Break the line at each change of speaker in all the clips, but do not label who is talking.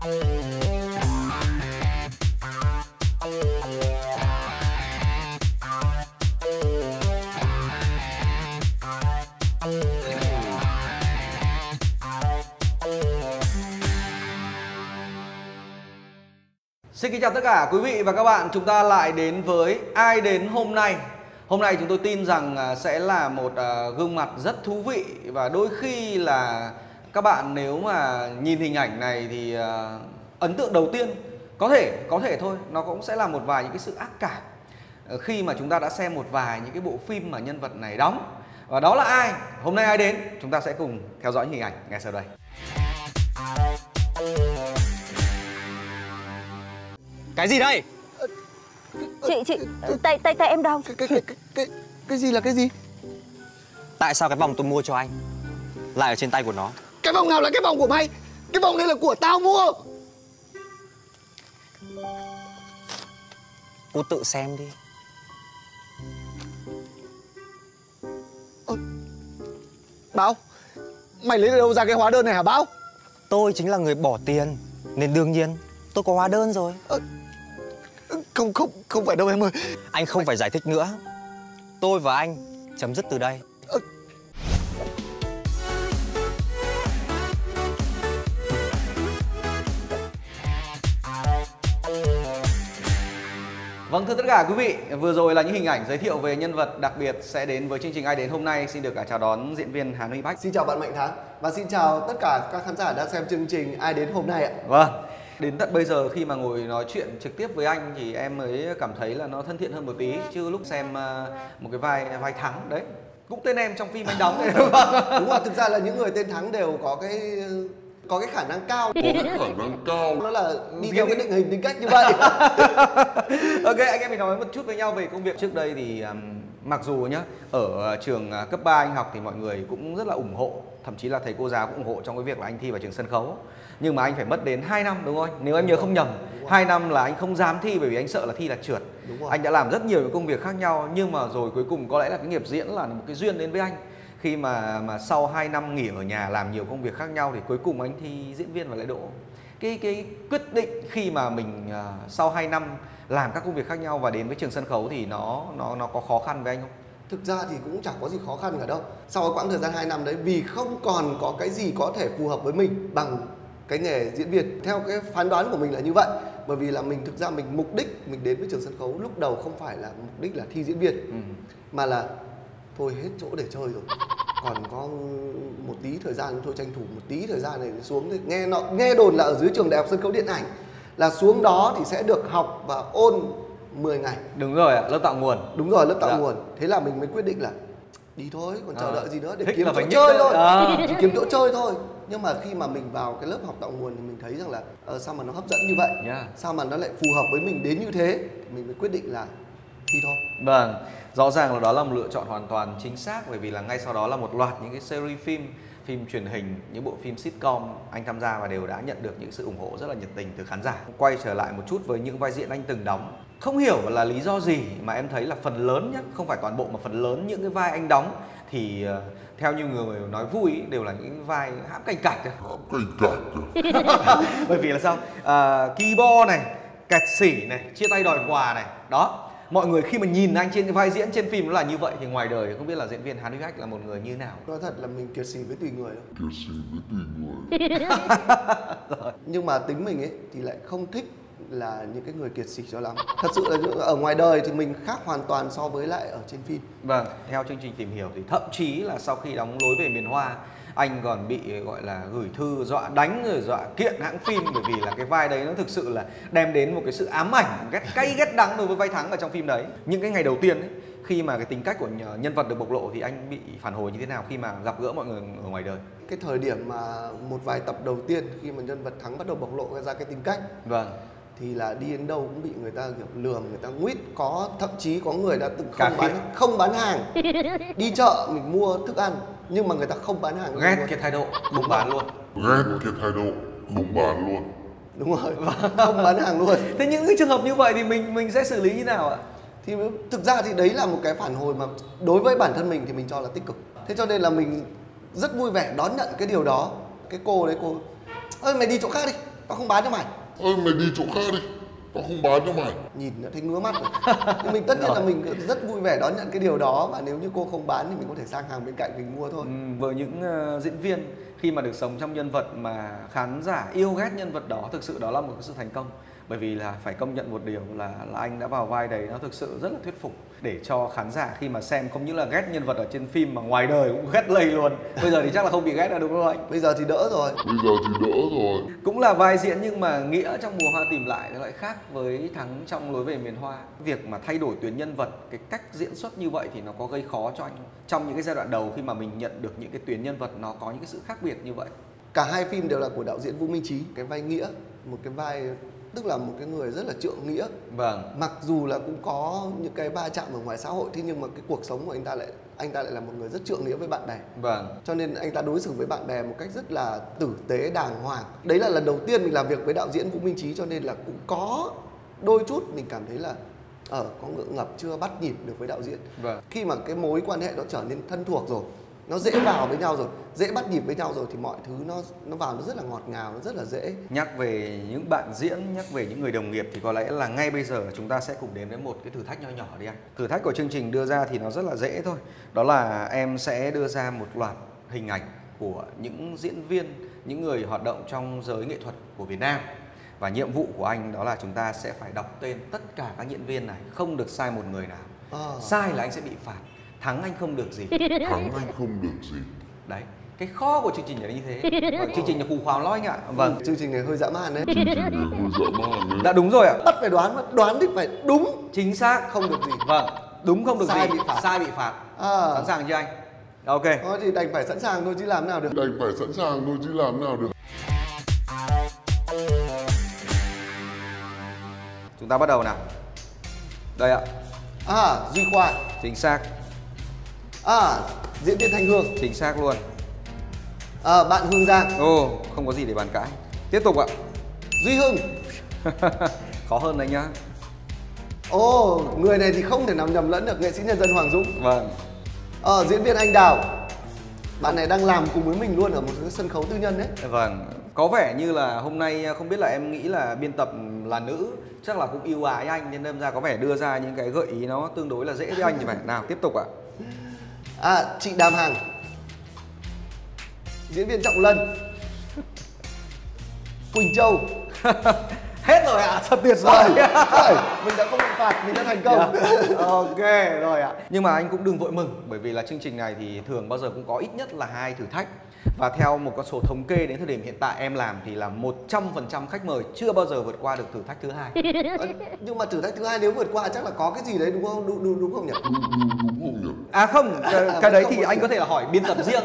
Xin kính chào tất cả quý vị và các bạn, chúng ta lại đến với Ai Đến Hôm Nay. Hôm nay chúng tôi tin rằng sẽ là một gương mặt rất thú vị. Và đôi khi là các bạn nếu mà nhìn hình ảnh này thì ấn tượng đầu tiên có thể thôi, nó cũng sẽ là một vài những cái sự ác cảm khi mà chúng ta đã xem một vài những cái bộ phim mà nhân vật này đóng. Và đó là ai? Hôm nay ai đến? Chúng ta sẽ cùng theo dõi hình ảnh ngay sau đây.
Cái gì đây?
Chị tay em đau.
Cái gì là cái gì?
Tại sao cái vòng tôi mua cho anh lại ở trên tay của nó?
Cái vòng nào là cái vòng của mày? Cái vòng này là của tao mua.
Cô tự xem đi.
Báo, mày lấy đâu ra cái hóa đơn này hả Báo?
Tôi chính là người bỏ tiền, nên đương nhiên tôi có hóa đơn rồi.
Không phải đâu em ơi.
Anh không phải giải thích nữa. Tôi và anh chấm dứt từ đây.
Vâng, thưa tất cả quý vị, vừa rồi là những hình ảnh giới thiệu về nhân vật đặc biệt sẽ đến với chương trình Ai Đến Hôm Nay. Xin được chào đón diễn viên Hà Huy Bách.
Xin chào bạn Mạnh Thắng và xin chào tất cả các khán giả đang xem chương trình Ai Đến Hôm Nay ạ.
Vâng, đến tận bây giờ khi mà ngồi nói chuyện trực tiếp với anh thì em mới cảm thấy là nó thân thiện hơn một tí. Chứ lúc xem một cái vai Thắng đấy, cũng tên em trong phim anh đóng đấy.
Đúng rồi, thực ra là những người tên Thắng đều có cái khả năng cao. Nó là đi theo cái định hình tính cách như vậy.
Ok, anh em mình nói một chút với nhau về công việc. Trước đây thì mặc dù nhá, ở trường cấp 3 anh học thì mọi người cũng rất là ủng hộ, thậm chí là thầy cô giáo cũng ủng hộ trong cái việc là anh thi vào trường sân khấu. Nhưng mà anh phải mất đến 2 năm đúng không? Nếu em nhớ không nhầm, 2 năm là anh không dám thi bởi vì anh sợ là thi là trượt. Anh đã làm rất nhiều những công việc khác nhau, nhưng mà rồi cuối cùng có lẽ là cái nghiệp diễn là một cái duyên đến với anh. Khi mà sau 2 năm nghỉ ở nhà làm nhiều công việc khác nhau thì cuối cùng anh thi diễn viên và lại đỗ. Cái quyết định khi mà mình sau 2 năm làm các công việc khác nhau và đến với trường sân khấu thì nó có khó khăn với anh không?
Thực ra thì cũng chẳng có gì khó khăn cả đâu. Sau cái quãng thời gian 2 năm đấy, vì không còn có cái gì có thể phù hợp với mình bằng cái nghề diễn viên. Theo cái phán đoán của mình là như vậy. Bởi vì là mình thực ra mình mục đích mình đến với trường sân khấu lúc đầu không phải là mục đích là thi diễn viên, mà là thôi hết chỗ để chơi rồi, còn có một tí thời gian thôi, tranh thủ một tí thời gian này xuống. Nghe đồn là ở dưới trường Đại học Sân khấu Điện ảnh là xuống đó thì sẽ được học và ôn 10 ngày.
Đúng rồi ạ, lớp tạo nguồn.
Đúng rồi, lớp tạo nguồn. Thế là mình mới quyết định là đi thôi, còn chờ đợi gì nữa, để
Thích
kiếm
là
chỗ
phải
chơi thôi.
Chỉ
kiếm chỗ chơi thôi. Nhưng mà khi mà mình vào cái lớp học tạo nguồn thì mình thấy rằng là sao mà nó hấp dẫn như vậy, sao mà nó lại phù hợp với mình đến như thế, thì mình mới quyết định là thi thôi.
Vâng, rõ ràng là đó là một lựa chọn hoàn toàn chính xác. Bởi vì là ngay sau đó là một loạt những cái series phim truyền hình, những bộ phim sitcom anh tham gia và đều đã nhận được những sự ủng hộ rất là nhiệt tình từ khán giả. Quay trở lại một chút với những vai diễn anh từng đóng, không hiểu là lý do gì mà em thấy là phần lớn nhé, không phải toàn bộ mà phần lớn những cái vai anh đóng thì theo như người nói vui ý, đều là những vai hãm cành cạch. Bởi vì là sao? Ki bo này, kẹt xỉ này, chia tay đòi quà này, đó. Mọi người khi mà nhìn anh trên cái vai diễn trên phim nó là như vậy thì ngoài đời không biết là diễn viên Hàn Huy Bách là một người như nào.
Nói thật là mình kiệt xỉ với tùy người. Nhưng mà tính mình ấy thì lại không thích là những cái người kiệt xỉ cho lắm. Thật sự là ở ngoài đời thì mình khác hoàn toàn so với lại ở trên phim.
Vâng, theo chương trình tìm hiểu thì thậm chí là sau khi đóng Lối Về Miền Hoa, anh còn bị gọi là gửi thư dọa đánh rồi dọa kiện hãng phim. Bởi vì là cái vai đấy nó thực sự là đem đến một cái sự ám ảnh ghét cay ghét đắng đối với vai Thắng ở trong phim đấy. Những cái ngày đầu tiên ấy, khi mà cái tính cách của nhân vật được bộc lộ thì anh bị phản hồi như thế nào khi mà gặp gỡ mọi người ở ngoài đời?
Cái thời điểm mà một vài tập đầu tiên khi mà nhân vật Thắng bắt đầu bộc lộ ra cái tính cách,
vâng,
thì là đi đến đâu cũng bị người ta kiểu lườm, người ta nguyết. Thậm chí có người đã từng không bán hàng. Đi chợ mình mua thức ăn nhưng mà người ta không bán hàng.
Ghét cái thái độ không bán luôn.
Đúng rồi, không bán hàng luôn.
Thế những cái trường hợp như vậy thì mình sẽ xử lý như nào ạ?
Thì thực ra thì đấy là một cái phản hồi mà đối với bản thân mình thì mình cho là tích cực. Thế cho nên là mình rất vui vẻ đón nhận cái điều đó. Cái cô đấy, cô ơi mày đi chỗ khác đi, tao không bán cho mày.
Ơi mày đi chỗ khác đi, tao không bán cho mày.
Nhìn đã thấy ngứa mắt rồi. Nhưng mình tất nhiên là mình rất vui vẻ đón nhận cái điều đó, và nếu như cô không bán thì mình có thể sang hàng bên cạnh mình mua thôi.
Với những diễn viên khi mà được sống trong nhân vật mà khán giả yêu ghét nhân vật đó, thực sự đó là một cái sự thành công. Bởi vì là phải công nhận một điều là anh đã vào vai đấy, nó thực sự rất là thuyết phục để cho khán giả khi mà xem không những là ghét nhân vật ở trên phim mà ngoài đời cũng ghét lây luôn. Bây giờ thì chắc là không bị ghét nữa đúng không anh?
Bây giờ thì đỡ rồi.
Cũng là vai diễn nhưng mà nghĩa trong Mùa Hoa Tìm Lại nó lại khác với Thắng trong Lối Về Miền Hoa. Việc mà thay đổi tuyến nhân vật, cái cách diễn xuất như vậy thì nó có gây khó cho anh không? Trong những cái giai đoạn đầu khi mà mình nhận được những cái tuyến nhân vật nó có những cái sự khác biệt như vậy.
Cả hai phim đều là của đạo diễn Vũ Minh Trí. Cái vai Nghĩa, một cái vai tức là một cái người rất là trượng nghĩa.
Vâng.
Mặc dù là cũng có những cái va chạm ở ngoài xã hội, thế nhưng mà cái cuộc sống của anh ta lại là một người rất trượng nghĩa với bạn bè.
Vâng.
Cho nên anh ta đối xử với bạn bè một cách rất là tử tế, đàng hoàng. Đấy là lần đầu tiên mình làm việc với đạo diễn Vũ Minh Trí, cho nên là cũng có đôi chút mình cảm thấy là có ngượng ngập, chưa bắt nhịp được với đạo diễn.
Vâng.
Khi mà cái mối quan hệ nó trở nên thân thuộc rồi, nó dễ vào với nhau rồi, dễ bắt nhịp với nhau rồi thì mọi thứ nó vào nó rất là ngọt ngào, nó rất là dễ.
Nhắc về những bạn diễn, nhắc về những người đồng nghiệp thì có lẽ là ngay bây giờ chúng ta sẽ cùng đến với một cái thử thách nho nhỏ đi anh. Thử thách của chương trình đưa ra thì nó rất là dễ thôi. Đó là em sẽ đưa ra một loạt hình ảnh của những diễn viên, những người hoạt động trong giới nghệ thuật của Việt Nam. Và nhiệm vụ của anh đó là chúng ta sẽ phải đọc tên tất cả các diễn viên này, không được sai một người nào. Sai là anh sẽ bị phạt. Thắng anh không được gì. Đấy, cái khó của chương trình là như thế. Chương trình là khủng khoáng lắm anh ạ. Vâng.
Chương trình này hơi dã man đấy.
Đã đúng rồi ạ.
Bắt phải đoán thì phải đúng.
Chính xác,
không được gì.
Vâng, đúng không được
Sai
gì,
bị phạt.
sai bị phạt. Sẵn sàng chưa anh? Ok.
Thôi thì đành phải sẵn sàng thôi chứ làm nào được.
Chúng ta bắt đầu nào. Đây ạ.
Duy Khoa.
Chính xác.
Diễn viên Thanh Hương.
Chính xác luôn.
Bạn Hương Giang.
Không có gì để bàn cãi. Tiếp tục ạ.
Duy Hưng.
Khó hơn đấy nhá.
Người này thì không thể nào nhầm lẫn được, nghệ sĩ nhân dân Hoàng Dũng.
Vâng.
Diễn viên Anh Đào. Bạn này đang làm cùng với mình luôn ở một cái sân khấu tư nhân đấy.
Vâng. Có vẻ như là hôm nay không biết là em nghĩ là biên tập là nữ chắc là cũng yêu ái anh nên đâm ra có vẻ đưa ra những cái gợi ý nó tương đối là dễ với anh thì phải. Nào tiếp tục ạ.
Chị Đàm Hằng. Diễn viên Trọng Lân. Quỳnh Châu.
Hết rồi ạ, thật tuyệt vời.
Mình đã không bị phạt, mình đã thành công.
Ok rồi ạ. Nhưng mà anh cũng đừng vội mừng, bởi vì là chương trình này thì thường bao giờ cũng có ít nhất là 2 thử thách. Và theo một con số thống kê đến thời điểm hiện tại em làm thì là 100% khách mời chưa bao giờ vượt qua được thử thách thứ 2.
Nhưng mà thử thách thứ 2 nếu vượt qua chắc là có cái gì đấy đúng không? Đúng không nhỉ?
Không, cái đấy thì anh có thể là hỏi biên tập riêng.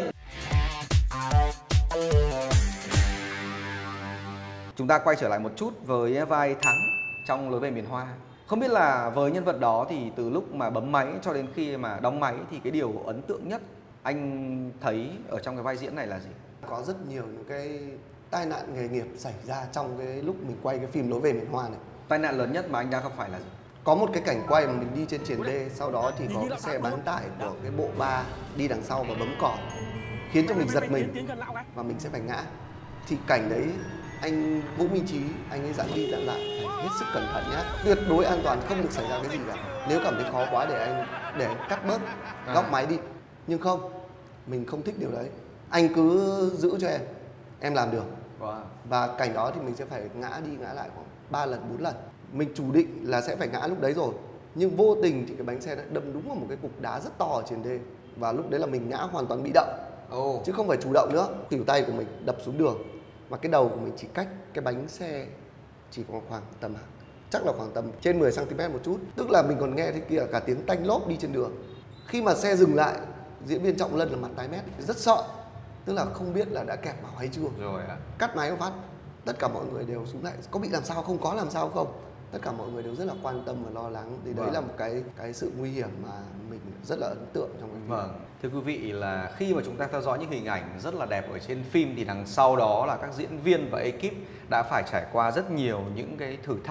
Chúng ta quay trở lại một chút với vai Thắng trong Lối Về Miền Hoa. Không biết là với nhân vật đó thì từ lúc mà bấm máy cho đến khi mà đóng máy thì cái điều ấn tượng nhất anh thấy ở trong cái vai diễn này là gì?
Có rất nhiều những cái tai nạn nghề nghiệp xảy ra trong cái lúc mình quay cái phim Lối Về Miền Hoa này.
Tai nạn lớn nhất mà anh đã gặp phải là gì?
Có một cái cảnh quay mà mình đi trên triền đê, sau đó thì có cái xe bán tải của cái bộ ba đi đằng sau và bấm còi, khiến cho mình giật mình và mình sẽ phải ngã. Thì cảnh đấy anh Vũ Minh Trí, anh ấy dặn đi dặn lại phải hết sức cẩn thận nhé, tuyệt đối an toàn, không được xảy ra cái gì cả. Nếu cảm thấy khó quá để anh cắt bớt góc máy đi. Nhưng không, mình không thích điều đấy. Anh cứ giữ cho em làm được. Và cảnh đó thì mình sẽ phải ngã đi ngã lại khoảng 3 lần 4 lần. Mình chủ định là sẽ phải ngã lúc đấy rồi, nhưng vô tình thì cái bánh xe đã đâm đúng vào một cái cục đá rất to ở trên đê. Và lúc đấy là mình ngã hoàn toàn bị động, chứ không phải chủ động nữa. Khuỷu tay của mình đập xuống đường và cái đầu của mình chỉ cách cái bánh xe chỉ còn khoảng tầm, chắc là khoảng tầm trên 10 cm một chút. Tức là mình còn nghe thấy kìa cả tiếng tanh lốp đi trên đường. Khi mà xe dừng lại, diễn viên Trọng Lân là mặt tái mét, rất sợ. Tức là không biết là đã kẹp vào hay chưa. Cắt máy một phát, tất cả mọi người đều xuống lại, có bị làm sao không, có làm sao không. Tất cả mọi người đều rất là quan tâm và lo lắng. Thì đấy là một cái sự nguy hiểm mà mình rất là ấn tượng trong cái phim.
Thưa quý vị, là khi mà chúng ta theo dõi những hình ảnh rất là đẹp ở trên phim thì đằng sau đó là các diễn viên và ekip đã phải trải qua rất nhiều những cái thử thách,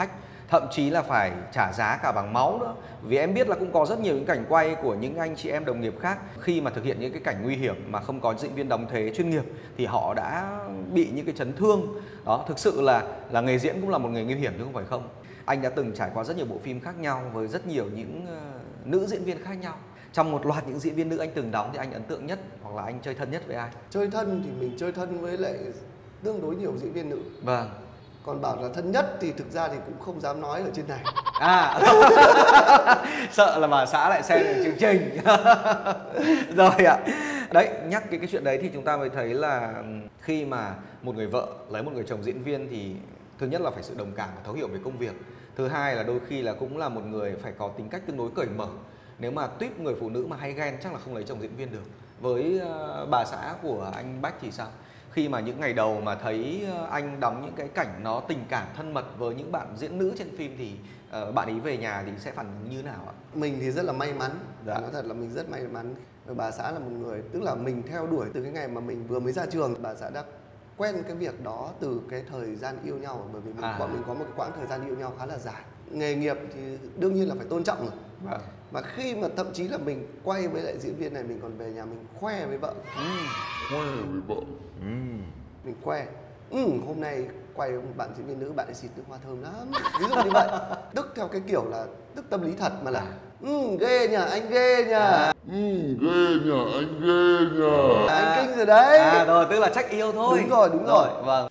thậm chí là phải trả giá cả bằng máu nữa. Vì em biết là cũng có rất nhiều những cảnh quay của những anh chị em đồng nghiệp khác, khi mà thực hiện những cái cảnh nguy hiểm mà không có diễn viên đóng thế chuyên nghiệp thì họ đã bị những cái chấn thương. Đó, thực sự là nghề diễn cũng là một nghề nguy hiểm chứ không phải không. Anh đã từng trải qua rất nhiều bộ phim khác nhau với rất nhiều những nữ diễn viên khác nhau. Trong một loạt những diễn viên nữ anh từng đóng thì anh ấn tượng nhất hoặc là anh chơi thân nhất với ai?
Chơi thân thì mình chơi thân với lại tương đối nhiều diễn viên nữ.
Vâng.
Còn bảo là thân nhất thì thực ra thì cũng không dám nói ở trên này.
À sợ là bà xã lại xem chương trình. Rồi ạ. Đấy, nhắc cái chuyện đấy thì chúng ta mới thấy là khi mà một người vợ lấy một người chồng diễn viên thì thứ nhất là phải sự đồng cảm và thấu hiểu về công việc. Thứ hai là đôi khi là cũng là một người phải có tính cách tương đối cởi mở. Nếu mà tuýp người phụ nữ mà hay ghen chắc là không lấy chồng diễn viên được. Với bà xã của anh Bách thì sao? Khi mà những ngày đầu mà thấy anh đóng những cái cảnh nó tình cảm thân mật với những bạn diễn nữ trên phim thì bạn ấy về nhà thì sẽ phản ứng như nào ạ?
Mình thì rất là may mắn.
Dạ.
Nói thật là mình rất may mắn. Bà xã là một người, tức là mình theo đuổi từ cái ngày mà mình vừa mới ra trường. Bà xã đã quen cái việc đó từ cái thời gian yêu nhau, bởi vì bọn mình có một cái quãng thời gian yêu nhau khá là dài. Nghề nghiệp thì đương nhiên là phải tôn trọng rồi.
Vâng.
Mà khi mà thậm chí là mình quay với lại diễn viên này, mình còn về nhà mình khoe với vợ.
Khoe với vợ.
Mình khoe. Hôm nay quay với một bạn diễn viên nữ, bạn ấy xịt nước hoa thơm lắm. Ví dụ như vậy. Tức theo cái kiểu là tức tâm lý thật mà là ghê nhờ, anh ghê nhờ.
Ghê nhờ, anh ghê nhờ.
Anh kinh rồi đấy.
Rồi, tức là trách yêu thôi.
Đúng rồi, đúng rồi.
Vâng.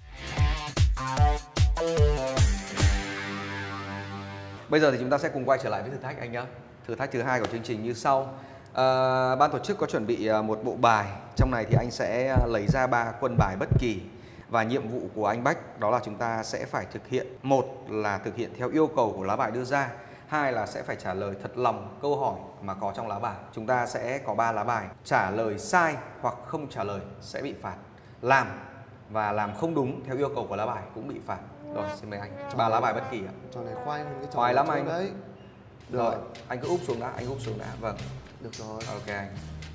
Bây giờ thì chúng ta sẽ cùng quay trở lại với thử thách anh nhé. Thử thách thứ hai của chương trình như sau. Ban tổ chức có chuẩn bị một bộ bài. Trong này thì anh sẽ lấy ra 3 quân bài bất kỳ. Và nhiệm vụ của anh Bách đó là chúng ta sẽ phải thực hiện. Một là thực hiện theo yêu cầu của lá bài đưa ra. Hai là sẽ phải trả lời thật lòng câu hỏi mà có trong lá bài. Chúng ta sẽ có 3 lá bài. Trả lời sai hoặc không trả lời sẽ bị phạt. Làm và làm không đúng theo yêu cầu của lá bài cũng bị phạt. Rồi, xin mời anh. 3 lá bài bất kỳ ạ.
Trò này khoai hơn cái trò
Khoai lắm
trước
anh.
đấy. Được.
Rồi, anh cứ úp xuống đã, anh úp xuống đã. Vâng.
Được rồi.
Ok anh.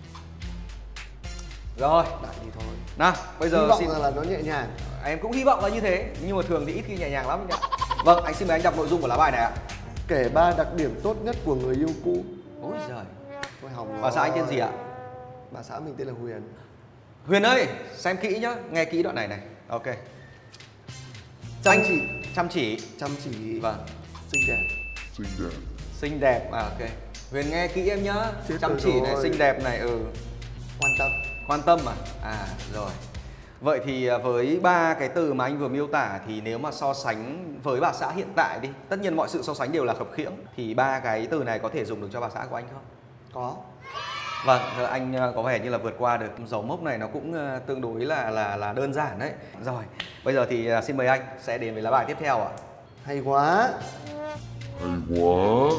Rồi.
Đại đi thôi.
Nào, bây giờ
Hy vọng
xin...
là nó nhẹ nhàng.
Em cũng hy vọng là như thế, nhưng mà thường thì ít khi nhẹ nhàng lắm anh ạ. Vâng, anh xin mời anh đọc nội dung của lá bài này ạ.
Kể 3 đặc điểm tốt nhất của người yêu cũ.
Ôi giời.
Thôi hỏng.
Bà xã anh tên gì ạ?
Bà xã mình tên là Huyền.
Huyền ơi, xem kỹ nhá, nghe kỹ đoạn này này. Ok.
Chăm chỉ.
Chăm chỉ.
Chăm chỉ.
Vâng.
Xinh đẹp.
Xinh đẹp.
Xinh đẹp. Ok. Huyền nghe kỹ em nhá.
Chết
Chăm
rồi
chỉ này,
rồi.
xinh đẹp này.
Quan tâm.
Quan tâm à? Rồi. Vậy thì với 3 cái từ mà anh vừa miêu tả thì nếu mà so sánh với bà xã hiện tại đi, tất nhiên mọi sự so sánh đều là khập khiễng, thì 3 cái từ này có thể dùng được cho bà xã của anh không?
Có.
Vâng, anh có vẻ như là vượt qua được dấu mốc này, nó cũng tương đối là đơn giản đấy. Rồi, bây giờ thì xin mời anh sẽ đến với lá bài tiếp theo ạ.
Hay quá.
Hay quá.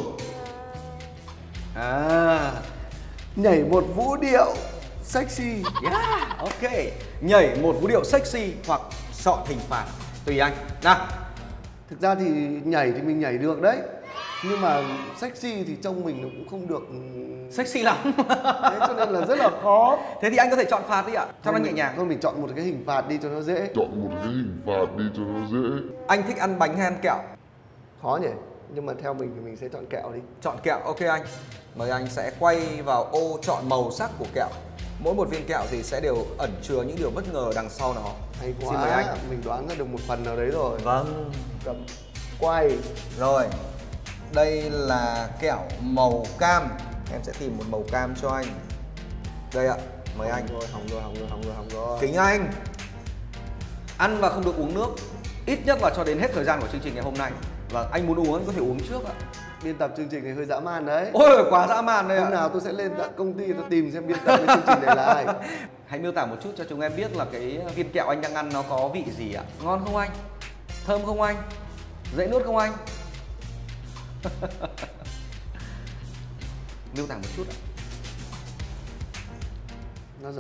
Nhảy một vũ điệu sexy.
Yeah, ok. Nhảy một vũ điệu sexy hoặc chọn hình phạt tùy anh. Nào.
Thực ra thì nhảy thì mình nhảy được đấy, nhưng mà sexy thì trông mình nó cũng không được
Sexy lắm.
thế cho nên là rất là khó.
Thế thì anh có thể chọn phạt đi ạ, cho nó nhẹ nhàng.
Thôi mình chọn một cái hình phạt đi cho nó dễ.
Chọn một cái hình phạt đi cho nó dễ.
Anh thích ăn bánh hay ăn kẹo?
Khó nhỉ, nhưng mà theo mình thì mình sẽ chọn kẹo đi.
Chọn kẹo, ok anh. Mời anh sẽ quay vào ô chọn màu sắc của kẹo. Mỗi một viên kẹo thì sẽ đều ẩn chứa những điều bất ngờ đằng sau nó.
Hay quá.
Xin mời anh.
Mình đoán ra được một phần nào đấy rồi.
Vâng.
Cầm quay.
Rồi. Đây là kẹo màu cam. Em sẽ tìm một màu cam cho anh. Đây ạ, mời anh.
Hỏng rồi.
Kính anh. Ăn và không được uống nước. Ít nhất là cho đến hết thời gian của chương trình ngày hôm nay. Vâng, anh muốn uống anh có thể uống trước ạ.
Biên tập chương trình này hơi dã man đấy.
Ôi, quá dã man đây ạ.
Hôm nào tôi sẽ lên tận công ty tôi tìm xem biên tập cái chương trình này là ai.
Hãy miêu tả một chút cho chúng em biết là cái viên kẹo anh đang ăn nó có vị gì ạ? Ngon không anh? Thơm không anh? Dễ nuốt không anh? Miêu tả một chút ạ.
Nó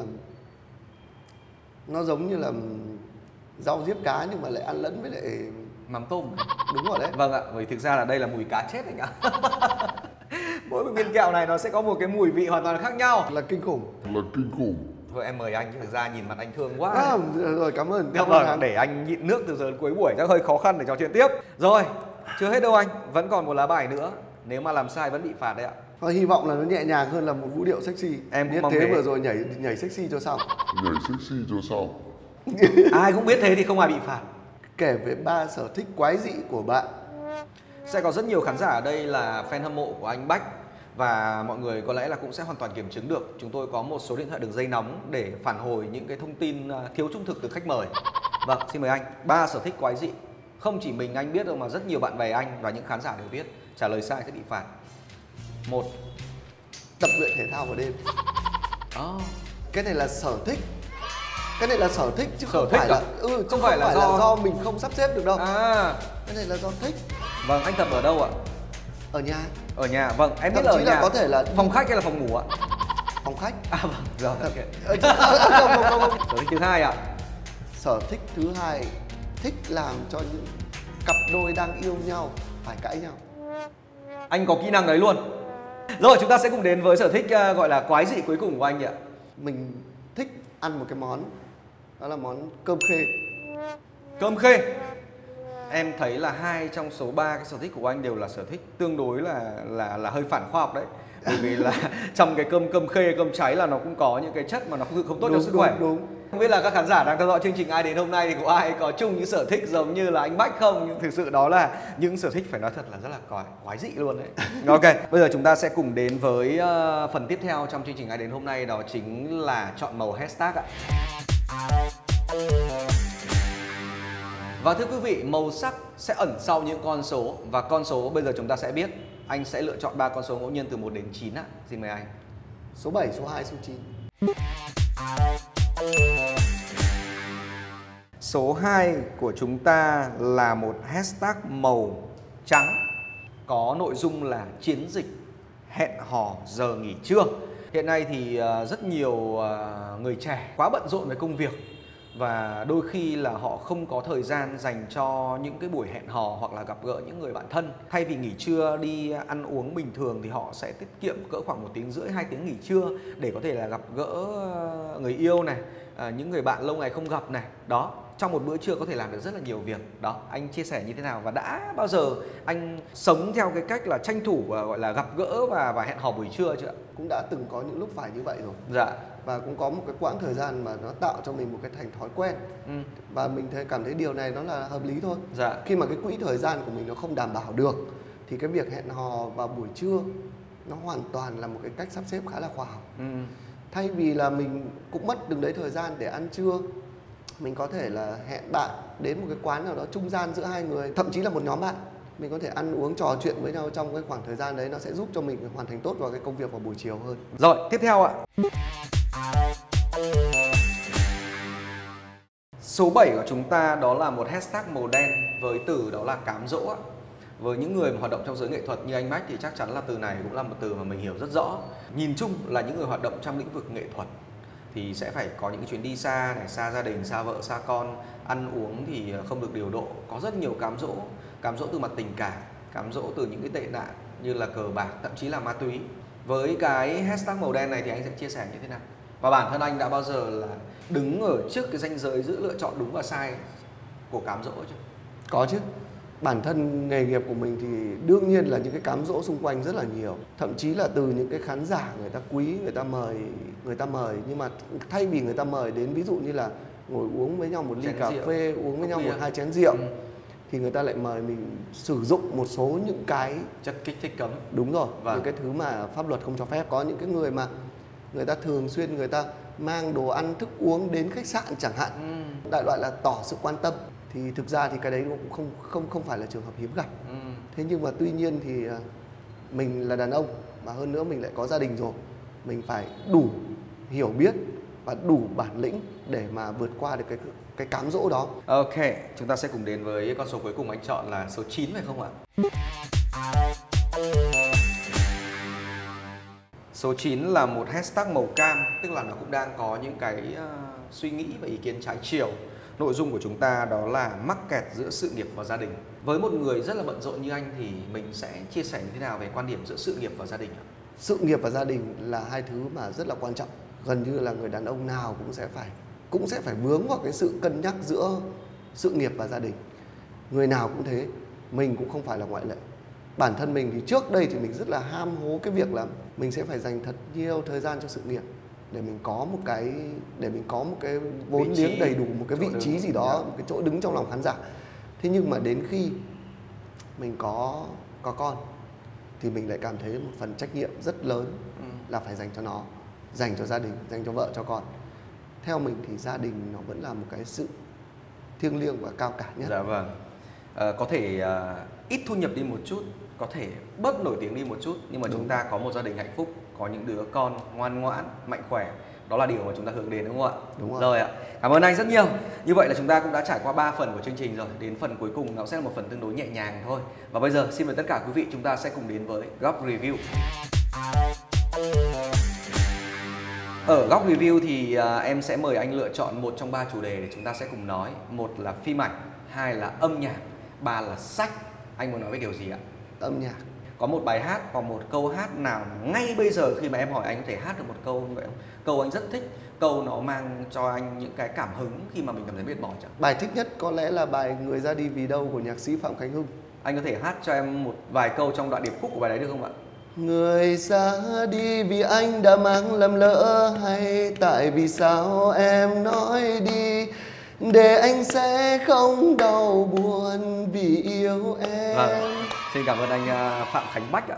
giống như là rau diếp cá nhưng mà lại ăn lẫn với lại
Mắm tôm.
đúng rồi đấy.
Vâng ạ, bởi thực ra là đây là mùi cá chết anh ạ. Mỗi một viên kẹo này nó sẽ có một cái mùi vị hoàn toàn khác nhau.
Là kinh khủng.
Là kinh khủng.
Thôi em mời anh, thực ra nhìn mặt anh thương quá.
Rồi cảm ơn.
Vâng, để anh nhịn nước từ giờ đến cuối buổi chắc hơi khó khăn để trò chuyện tiếp. Rồi, chưa hết đâu anh, vẫn còn một lá bài nữa. Nếu mà làm sai vẫn bị phạt đấy ạ.
Thôi hy vọng là nó nhẹ nhàng hơn là một vũ điệu sexy.
Em cũng
biết
mong
thế
thế.
vừa rồi nhảy sexy cho xong.
Nhảy sexy cho xong.
Ai cũng biết thế thì không ai bị phạt.
Kể về 3 sở thích quái dị của bạn.
Sẽ có rất nhiều khán giả ở đây là fan hâm mộ của anh Bách. Và mọi người có lẽ là cũng sẽ hoàn toàn kiểm chứng được. Chúng tôi có một số điện thoại đường dây nóng để phản hồi những cái thông tin thiếu trung thực từ khách mời. Vâng, xin mời anh. 3 sở thích quái dị. Không chỉ mình anh biết đâu mà rất nhiều bạn bè anh và những khán giả đều biết. Trả lời sai sẽ bị phạt. 1.
Tập luyện thể thao vào đêm.
Oh.
Cái này là sở thích. Cái này là sở thích chứ
Sở
không
thích
phải
à?
là chứ
Không phải là
do mình không sắp xếp được đâu.
À.
Cái này là do thích.
Vâng, anh tập ở đâu ạ?
Ở nhà.
Ở nhà, vâng, em biết
Thậm
là ở
chí
nhà.
là có thể là
phòng khách hay là phòng ngủ ạ?
phòng khách.
À vâng, rồi, ok.
Không.
Sở thích thứ hai ạ?
Sở thích thứ hai, thích làm cho những cặp đôi đang yêu nhau phải cãi nhau.
Anh có kỹ năng đấy luôn. Rồi, chúng ta sẽ cùng đến với sở thích gọi là quái dị cuối cùng của anh ạ.
Mình thích ăn một cái món, đó là món cơm khê.
Cơm khê. Em thấy là 2 trong số 3 cái sở thích của anh đều là sở thích tương đối là hơi phản khoa học đấy. Bởi vì là trong cái cơm khê, cơm cháy là nó cũng có những cái chất mà nó không tốt cho sức khỏe.
Đúng.
Không biết là các khán giả đang theo dõi chương trình Ai Đến Hôm Nay thì có ai có chung những sở thích giống như là anh Bách không? Nhưng thực sự đó là những sở thích phải nói thật là rất là quái dị luôn đấy. Ok, bây giờ chúng ta sẽ cùng đến với phần tiếp theo trong chương trình Ai Đến Hôm Nay, đó chính là chọn màu hashtag ạ. Và thưa quý vị, màu sắc sẽ ẩn sau những con số. Và con số bây giờ chúng ta sẽ biết. Anh sẽ lựa chọn 3 con số ngẫu nhiên từ 1 đến 9 ạ. Xin mời anh.
Số 7, số 2, số 9.
Số 2 của chúng ta là một hashtag màu trắng. Có nội dung là chiến dịch hẹn hò giờ nghỉ trưa. Hiện nay thì rất nhiều người trẻ quá bận rộn với công việc. Và đôi khi là họ không có thời gian dành cho những cái buổi hẹn hò hoặc là gặp gỡ những người bạn thân. Thay vì nghỉ trưa đi ăn uống bình thường thì họ sẽ tiết kiệm cỡ khoảng 1 tiếng rưỡi, 2 tiếng nghỉ trưa để có thể là gặp gỡ người yêu này, những người bạn lâu ngày không gặp này. Đó, trong một bữa trưa có thể làm được rất là nhiều việc. Đó, anh chia sẻ như thế nào và đã bao giờ anh sống theo cái cách là tranh thủ gọi là gặp gỡ và hẹn hò buổi trưa chưa ạ?
Cũng đã từng có những lúc phải như vậy rồi.
Dạ.
Và cũng có một cái quãng thời gian mà nó tạo cho mình một cái thành thói quen. Và mình cảm thấy điều này nó là hợp lý thôi.
Dạ.
Khi mà cái quỹ thời gian của mình nó không đảm bảo được thì cái việc hẹn hò vào buổi trưa nó hoàn toàn là một cái cách sắp xếp khá là khoa học. Thay vì là mình cũng mất từng đấy thời gian để ăn trưa, mình có thể là hẹn bạn đến một cái quán nào đó trung gian giữa hai người, thậm chí là một nhóm bạn. Mình có thể ăn uống trò chuyện với nhau trong cái khoảng thời gian đấy, nó sẽ giúp cho mình hoàn thành tốt vào cái công việc vào buổi chiều hơn.
Rồi, tiếp theo ạ. Số 7 của chúng ta đó là một hashtag màu đen với từ đó là cám dỗ ạ. Với những người mà hoạt động trong giới nghệ thuật như anh Bách thì chắc chắn là từ này cũng là một từ mà mình hiểu rất rõ. Nhìn chung là những người hoạt động trong lĩnh vực nghệ thuật thì sẽ phải có những chuyến đi xa này, xa gia đình, xa vợ, xa con. Ăn uống thì không được điều độ. Có rất nhiều cám dỗ từ mặt tình cảm, cám dỗ từ những cái tệ nạn như là cờ bạc, thậm chí là ma túy. Với cái hashtag màu đen này thì anh sẽ chia sẻ như thế nào? Và bản thân anh đã bao giờ là đứng ở trước cái ranh giới giữa lựa chọn đúng và sai của cám dỗ chưa?
Có chứ. Bản thân nghề nghiệp của mình thì đương nhiên là những cái cám dỗ xung quanh rất là nhiều. Thậm chí là từ những cái khán giả người ta quý, người ta mời. Nhưng mà thay vì người ta mời đến ví dụ như là ngồi uống với nhau một ly cà phê, uống với nhau 1-2 chén rượu, thì người ta lại mời mình sử dụng một số những cái
chất kích thích cấm.
Đúng rồi, những cái thứ mà pháp luật không cho phép. Có những cái người mà người ta thường xuyên người ta mang đồ ăn thức uống đến khách sạn chẳng hạn, đại loại là tỏ sự quan tâm. Thì thực ra thì cái đấy cũng không phải là trường hợp hiếm gặp. Thế nhưng mà tuy nhiên thì mình là đàn ông và hơn nữa mình lại có gia đình rồi, mình phải đủ hiểu biết và đủ bản lĩnh để mà vượt qua được cái cám dỗ đó.
Ok, chúng ta sẽ cùng đến với con số cuối cùng anh chọn là số 9 phải không ạ? Số 9 là một hashtag màu cam, tức là nó cũng đang có những cái suy nghĩ và ý kiến trái chiều. Nội dung của chúng ta đó là mắc kẹt giữa sự nghiệp và gia đình. Với một người rất là bận rộn như anh thì mình sẽ chia sẻ như thế nào về quan điểm giữa sự nghiệp và gia đình ạ?
Sự nghiệp và gia đình là hai thứ mà rất là quan trọng. Gần như là người đàn ông nào cũng sẽ phải vướng vào cái sự cân nhắc giữa sự nghiệp và gia đình. Người nào cũng thế. mình cũng không phải là ngoại lệ. Bản thân mình thì trước đây thì mình rất là ham hố cái việc là mình sẽ phải dành thật nhiều thời gian cho sự nghiệp để mình có một cái vốn liếng đầy đủ, một cái vị trí gì đó, một cái chỗ đứng trong lòng khán giả. Thế nhưng mà đến khi mình có con thì mình lại cảm thấy một phần trách nhiệm rất lớn là phải dành cho nó, dành cho gia đình, dành cho vợ cho con. Theo mình thì gia đình nó vẫn là một cái sự thiêng liêng và cao cả nhất.
Dạ vâng. Có thể ít thu nhập đi một chút, có thể bớt nổi tiếng đi một chút, nhưng mà chúng ta có một gia đình hạnh phúc, có những đứa con ngoan ngoãn, mạnh khỏe. Đó là điều mà chúng ta hướng đến, đúng không ạ?
Đúng rồi.
Rồi ạ. Cảm ơn anh rất nhiều. Như vậy là chúng ta cũng đã trải qua 3 phần của chương trình rồi. Đến phần cuối cùng nó sẽ là một phần tương đối nhẹ nhàng thôi. Và bây giờ xin mời tất cả quý vị chúng ta sẽ cùng đến với góc review. Ở góc review thì em sẽ mời anh lựa chọn một trong 3 chủ đề để chúng ta sẽ cùng nói. Một là phim ảnh, 2 là âm nhạc, 3 là sách. Anh muốn nói về điều gì ạ?
Âm nhạc.
Có một bài hát hoặc một câu hát nào ngay bây giờ khi mà em hỏi anh có thể hát được một câu như vậy không? Câu anh rất thích, câu nó mang cho anh những cái cảm hứng khi mà mình cảm thấy mệt mỏi chẳng?
Bài thích nhất có lẽ là bài Người ra đi vì đâu của nhạc sĩ Phạm Khánh Hưng.
Anh có thể hát cho em một vài câu trong đoạn điệp khúc của bài đấy được không ạ?
Người ra đi vì anh đã mang lầm lỡ, hay tại vì sao em nói đi, để anh sẽ không đau buồn vì yêu em.
Vâng. Xin cảm ơn anh Phạm Khánh Bách ạ.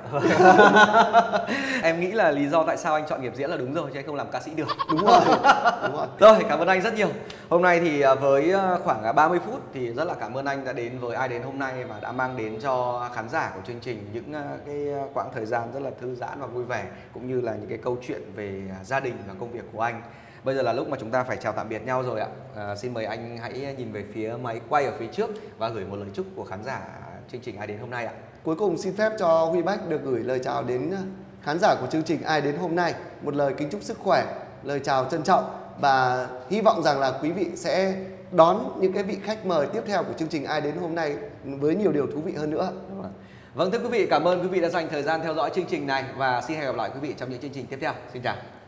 Em nghĩ là lý do tại sao anh chọn nghiệp diễn là đúng rồi, chứ anh không làm ca sĩ được.
Đúng rồi, đúng rồi.
Rồi, cảm ơn anh rất nhiều. Hôm nay thì với khoảng 30 phút thì rất là cảm ơn anh đã đến với Ai Đến Hôm Nay và đã mang đến cho khán giả của chương trình những cái quãng thời gian rất là thư giãn và vui vẻ, cũng như là những cái câu chuyện về gia đình và công việc của anh. Bây giờ là lúc mà chúng ta phải chào tạm biệt nhau rồi ạ. Xin mời anh hãy nhìn về phía máy quay ở phía trước và gửi một lời chúc của khán giả chương trình Ai Đến Hôm Nay ạ.
Cuối cùng xin phép cho Huy Bách được gửi lời chào đến khán giả của chương trình Ai Đến Hôm Nay. Một lời kính chúc sức khỏe, lời chào trân trọng, và hy vọng rằng là quý vị sẽ đón những cái vị khách mời tiếp theo của chương trình Ai Đến Hôm Nay với nhiều điều thú vị hơn nữa.
Vâng, thưa quý vị, cảm ơn quý vị đã dành thời gian theo dõi chương trình này và xin hẹn gặp lại quý vị trong những chương trình tiếp theo. Xin chào.